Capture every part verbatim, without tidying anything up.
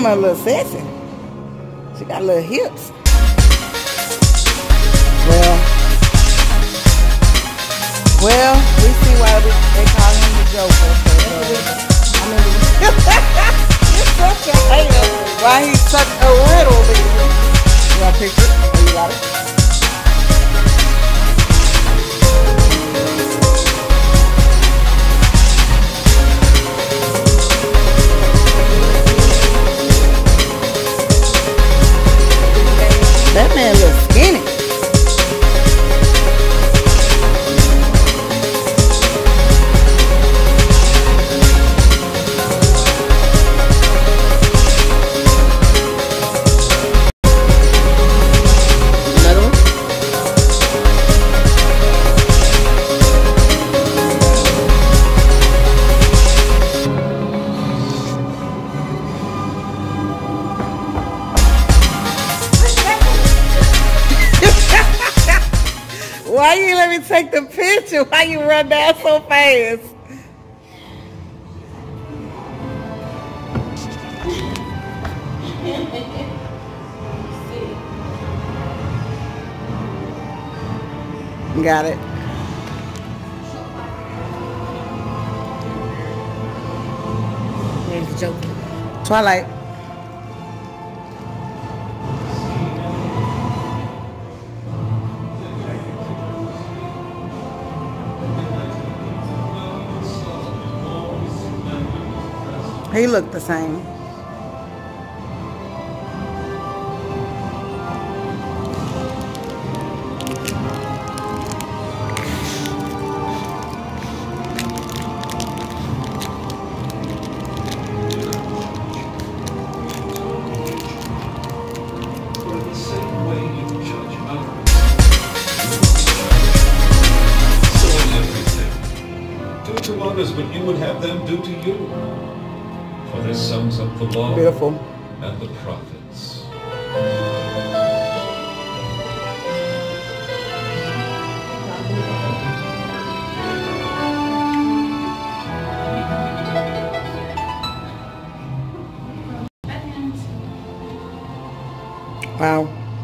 mama a little sexy. She got little hips. Well, well, we see why we, they call him the Joker. So, uh, I mean, you're such a hater. Why he's such a riddle, baby. You want a picture? Oh, you got it? That man looks skinny. Another one? Why you let me take the picture? Why you run down so fast? Got it. There's the Joker. Twilight. He looked the same. Do to others what you would have them do to you. For this sums up the law Beautiful. and the prophets. Wow.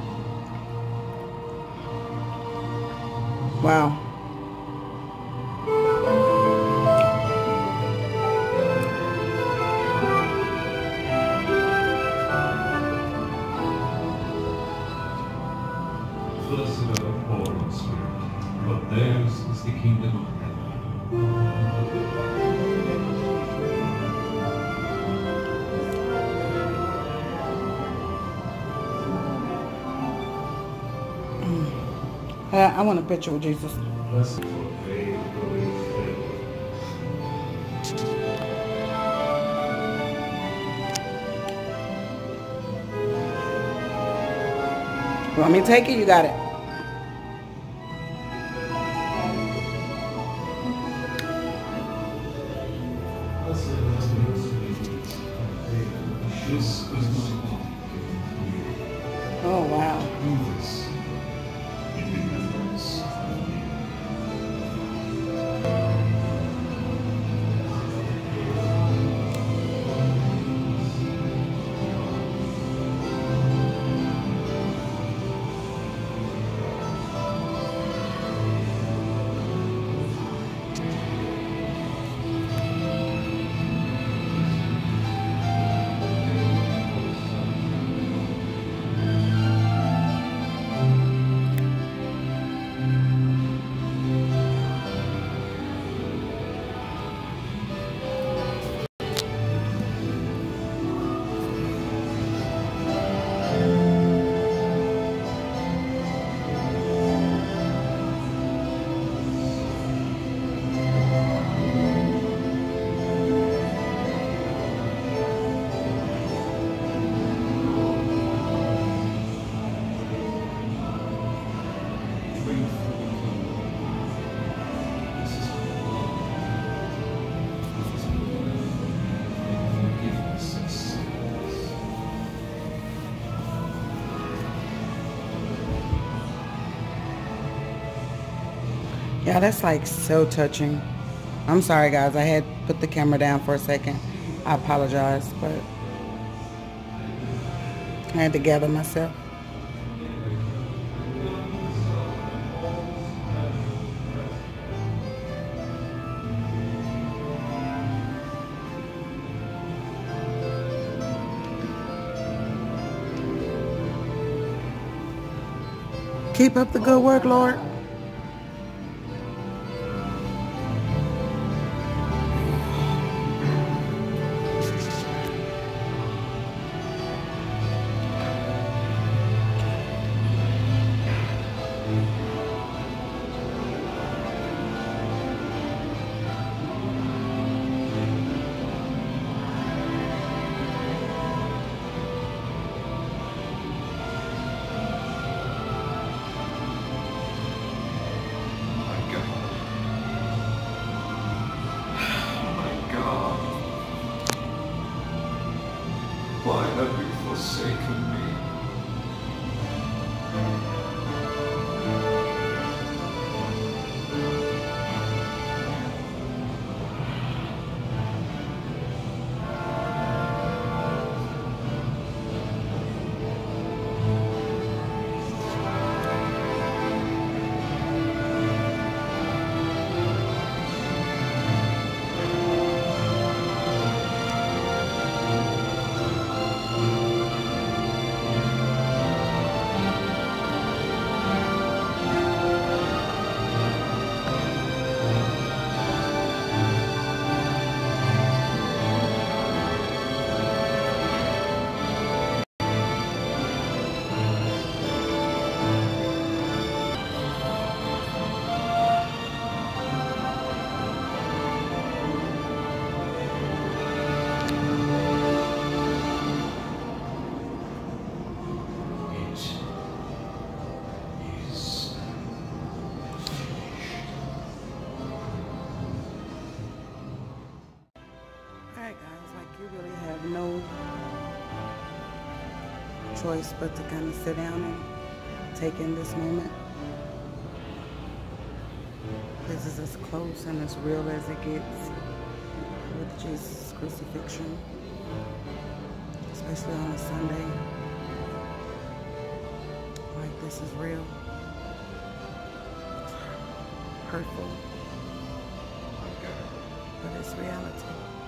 Wow. Blessed are the poor in spirit, but theirs is the kingdom of heaven. Uh, I want a picture with Jesus. Blessed for faith, belief, faith. You want me to take it? You got it. Oh, wow. Yeah, that's like so touching. I'm sorry guys, I had put the camera down for a second. I apologize, but I had to gather myself. Keep up the good work, Lord. Why have you forsaken me? Choice but to kind of sit down and take in this moment. This is as close and as real as it gets with Jesus' crucifixion, especially on a Sunday. Like, this is real. It's hurtful, but it's reality.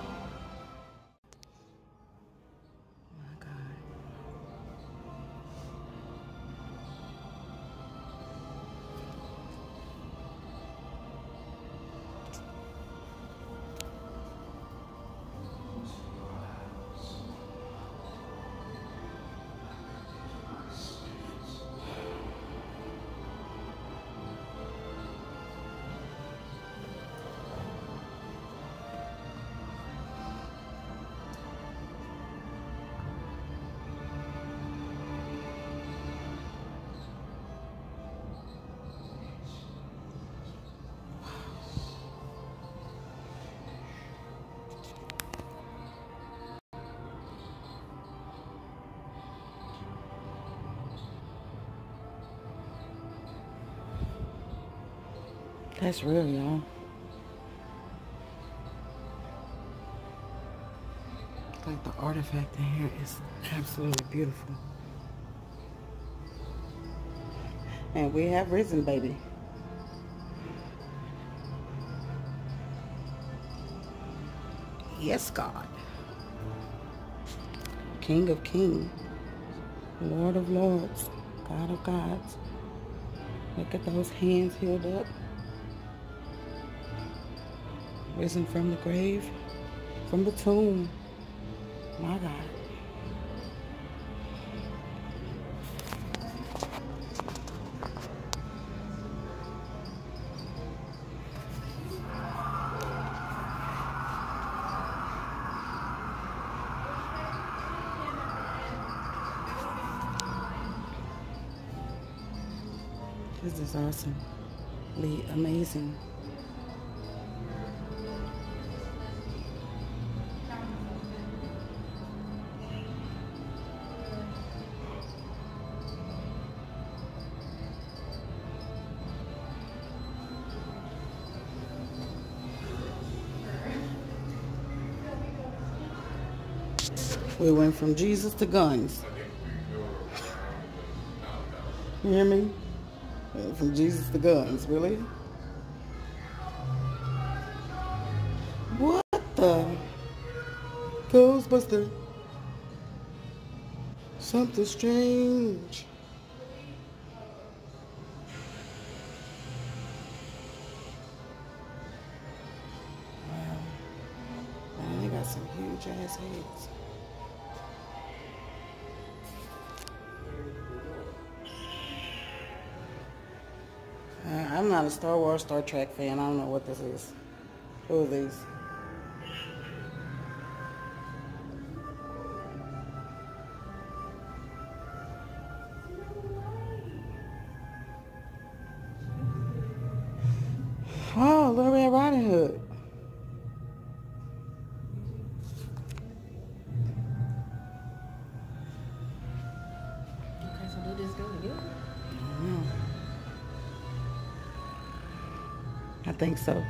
That's real, y'all. Like, the artifact in here is absolutely beautiful. And we have risen, baby. Yes, God. King of kings, Lord of lords, God of gods. Look at those hands healed up. Risen from the grave, from the tomb. My God. This is awesomely amazing. We went from Jesus to guns. You hear me? Uh, From Jesus to guns, really? What the? Ghostbuster. Something strange. Wow. Man, they got some huge ass heads. Uh, I'm not a Star Wars, Star Trek fan. I don't know what this is. Who are these? Oh, Little Red Riding Hood. Okay, so do this go together? Mm, I think so.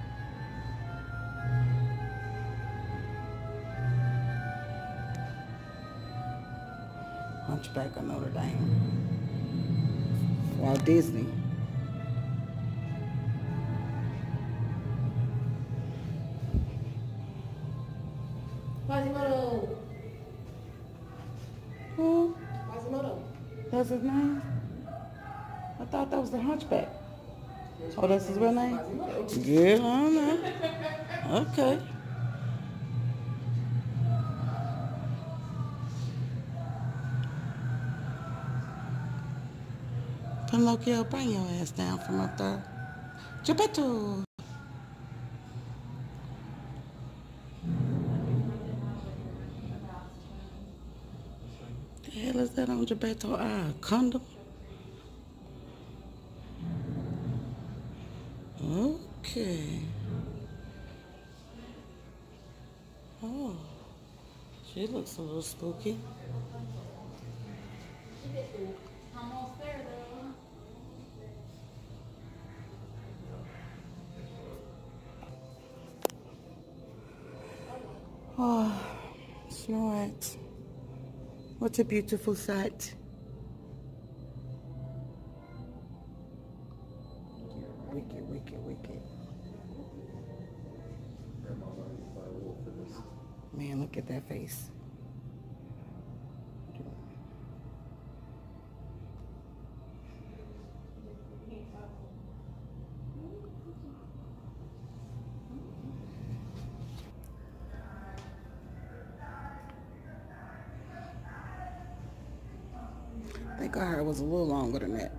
Hunchback of Notre Dame. Walt Disney. Quasimodo. Who? Quasimodo. That's his name? I thought that was the Hunchback. Oh, that's his real name? Quasimodo. Yeah, I don't know. Okay. Pinocchio, bring your ass down from up there. Geppetto. The hell is that on Geppetto? Ah, condom. Okay. Oh, she looks a little spooky. Almost there, though. Oh, Snow White. What a beautiful sight. Wicked, wicked, wicked. Man, look at that face. I think our hair was a little longer than that.